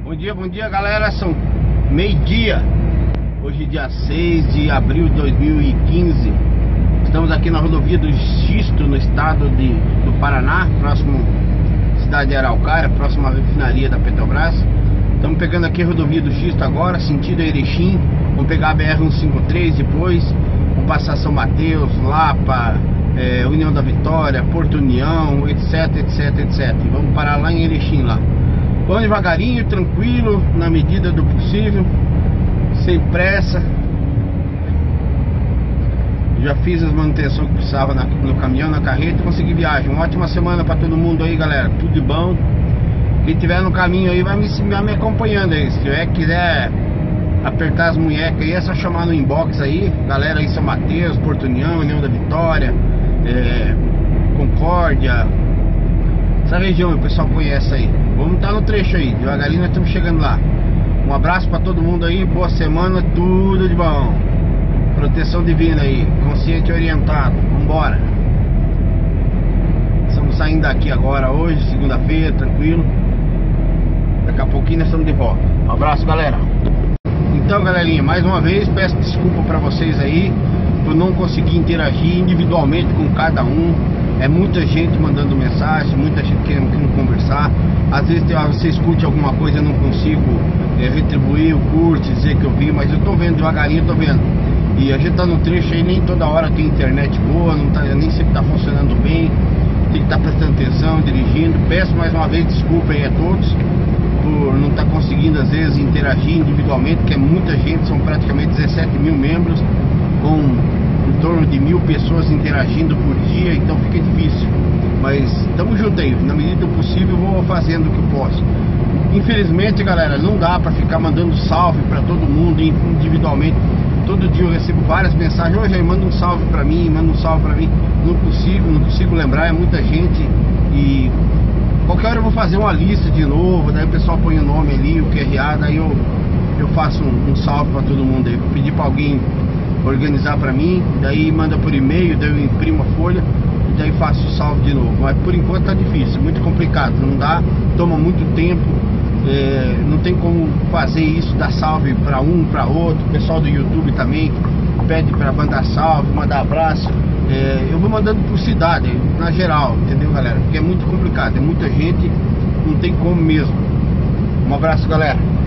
Bom dia galera, são meio-dia. Hoje dia 6 de abril de 2015. Estamos aqui na rodovia do Xisto, no estado do Paraná, próximo cidade de Araucária, próxima à refinaria da Petrobras. Estamos pegando aqui a rodovia do Xisto agora, sentido Erechim. Vamos pegar a BR-153 depois. Vamos passar São Mateus, Lapa, União da Vitória, Porto União, etc, etc, etc. E vamos parar lá em Erechim lá. Vamos devagarinho, tranquilo, na medida do possível, sem pressa. Já fiz as manutenções que precisava no caminhão, na carreta, e consegui viagem. Uma ótima semana para todo mundo aí, galera. Tudo de bom. Quem tiver no caminho aí vai me acompanhando aí. Se quiser apertar as munhecas aí, é só chamar no inbox aí. Galera aí, São Mateus, Porto União, União da Vitória, Concórdia, essa região o pessoal conhece aí. Vamos estar no trecho aí, devagarinho nós estamos chegando lá. Um abraço para todo mundo aí, boa semana, tudo de bom. Proteção divina aí, consciente e orientado. Vambora. Estamos saindo daqui agora, hoje, segunda-feira, tranquilo. Daqui a pouquinho nós estamos de volta. Um abraço, galera. Então, galerinha, mais uma vez peço desculpa para vocês aí por não conseguir interagir individualmente com cada um. É muita gente mandando mensagem, muita gente querendo conversar. Às vezes você escute alguma coisa e eu não consigo retribuir o curte, dizer que eu vi, mas eu tô vendo devagarinho, eu tô vendo. E a gente tá no trecho aí, nem toda hora tem internet boa, não tá, nem sempre tá funcionando bem. Tem que estar prestando atenção, dirigindo. Peço mais uma vez desculpa aí a todos por não estar conseguindo às vezes interagir individualmente, que é muita gente, são praticamente 17 mil membros, com em torno de 1000 pessoas interagindo por dia, então fica difícil. Mas estamos juntos aí, na medida do possível vou fazendo o que eu posso. Infelizmente, galera, não dá para ficar mandando salve para todo mundo individualmente. Todo dia eu recebo várias mensagens: hoje manda um salve para mim, manda um salve para mim. Não consigo lembrar, é muita gente. E qualquer hora eu vou fazer uma lista de novo, daí o pessoal põe o nome ali, o QRA, daí eu faço um salve para todo mundo aí. Vou pedir para alguém organizar para mim, daí manda por e-mail, daí eu imprimo a folha e daí faço o salve de novo. Mas por enquanto tá difícil, muito complicado, não dá, toma muito tempo, não tem como fazer isso, dar salve para um, para outro. O pessoal do YouTube também pede para mandar salve, mandar abraço. Eu vou mandando por cidade, na geral, entendeu, galera? Porque é muito complicado, é muita gente, não tem como mesmo. Um abraço, galera.